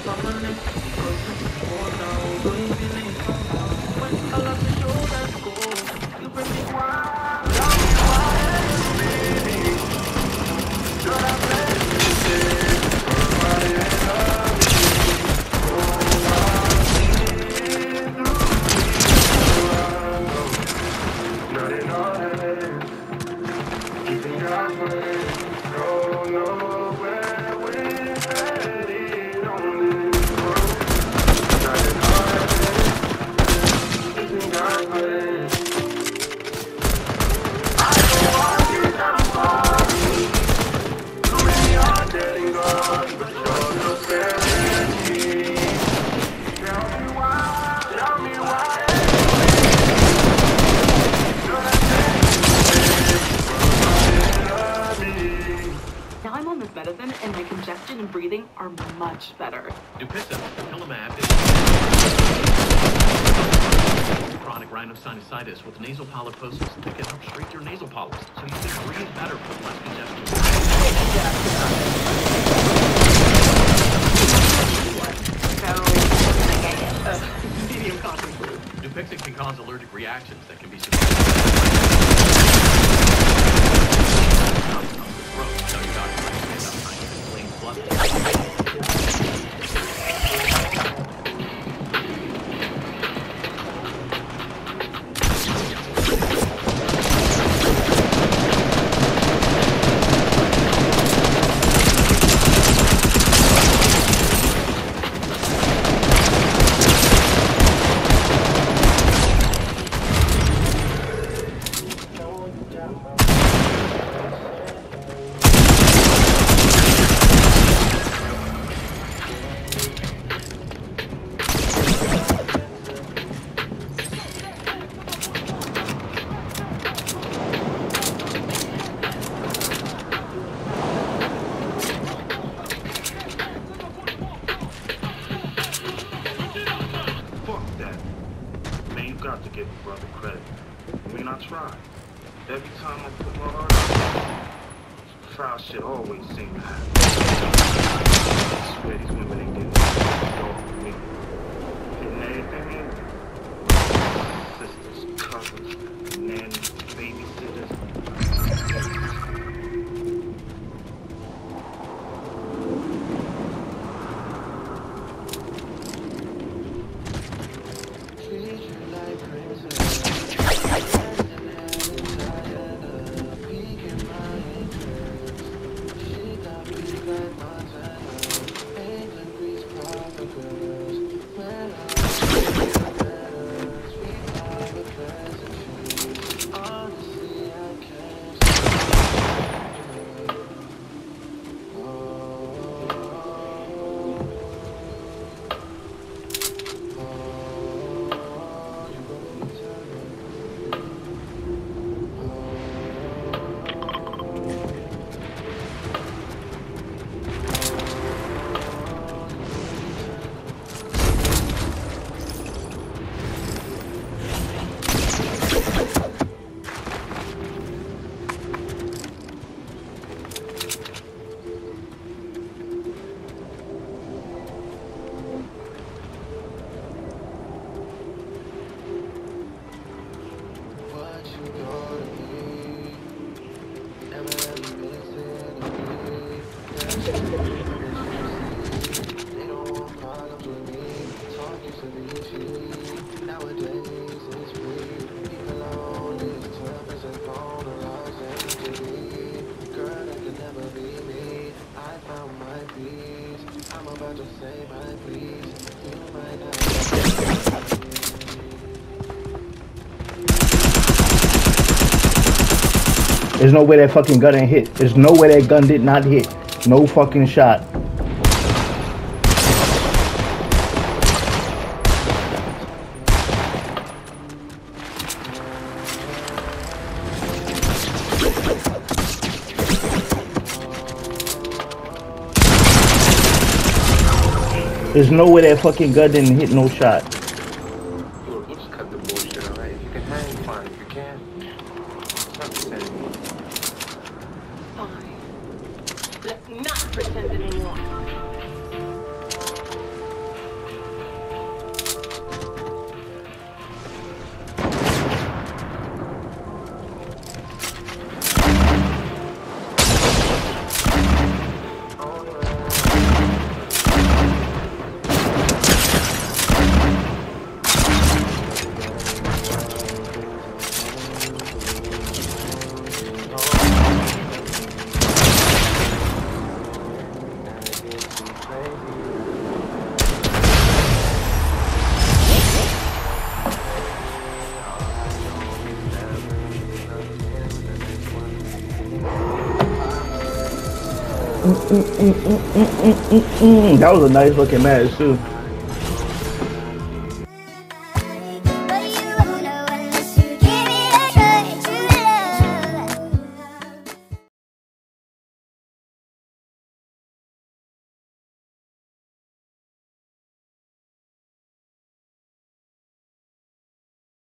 medicine and my congestion and breathing are much better. Dupixent, dupilumab is chronic rhinosinusitis with nasal polyposis that can help shrink your nasal polyps so you can breathe better with less congestion. Medium cotton flu. Dupixent can cause allergic reactions that can be got to give a brother credit. I mean, I try. Every time I put my heart out, foul shit always seem to happen. I swear these women ain't getting off with me. Hitting everything in. Sisters, cousins, nannies, babysitters. There's no way that fucking gun didn't hit. There's no way that gun did not hit. No fucking shot. There's no way that fucking gun didn't hit no shot. Look, we'll just cut the bullshit, alright? If you can hang, fine. If you can't, it's not the same. Fine. Let's not pretend anymore. That was a nice looking match too.